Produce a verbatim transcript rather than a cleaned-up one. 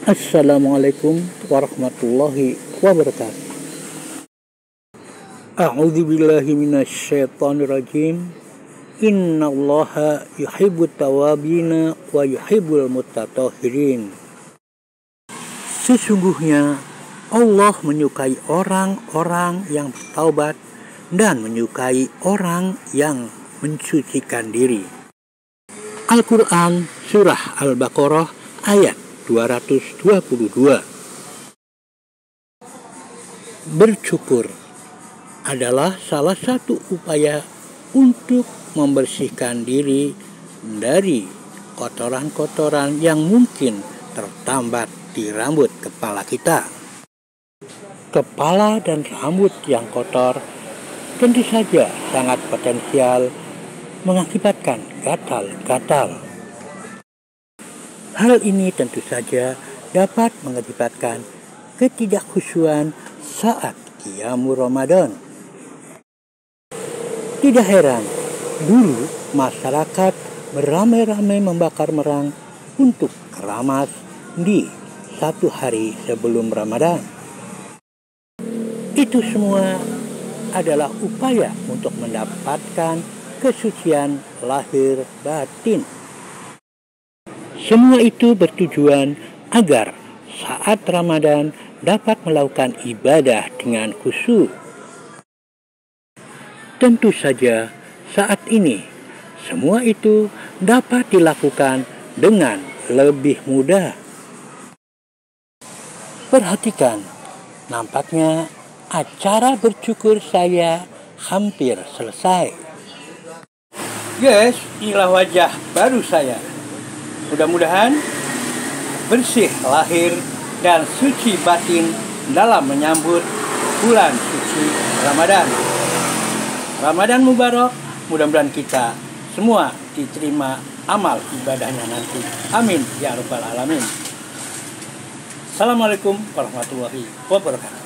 Assalamualaikum warahmatullahi wabarakatuh. A'udzu billahi minasyaitonir rajim. Innallaha yuhibbut tawwabina wa yuhibbul mutatahhirin. Sesungguhnya Allah menyukai orang-orang yang bertaubat dan menyukai orang yang mensucikan diri. Al-Quran Surah Al-Baqarah ayat dua ratus dua puluh dua. Bersyukur adalah salah satu upaya untuk membersihkan diri dari kotoran-kotoran yang mungkin tertambat di rambut kepala kita. Kepala dan rambut yang kotor tentu saja sangat potensial mengakibatkan gatal-gatal. Hal ini tentu saja dapat mengakibatkan ketidakkhusyuan saat qiyamul Ramadan. Tidak heran, dulu masyarakat beramai-ramai membakar merang untuk keramas di satu hari sebelum Ramadan. Itu semua adalah upaya untuk mendapatkan kesucian lahir batin. Semua itu bertujuan agar saat Ramadan dapat melakukan ibadah dengan khusyuk. Tentu saja saat ini semua itu dapat dilakukan dengan lebih mudah. Perhatikan, nampaknya acara bersyukur saya hampir selesai. Guys, inilah wajah baru saya. Mudah-mudahan bersih lahir dan suci batin dalam menyambut bulan suci Ramadan. Ramadan Mubarak, mudah-mudahan kita semua diterima amal ibadahnya nanti. Amin ya rabbal alamin. Assalamualaikum warahmatullahi wabarakatuh.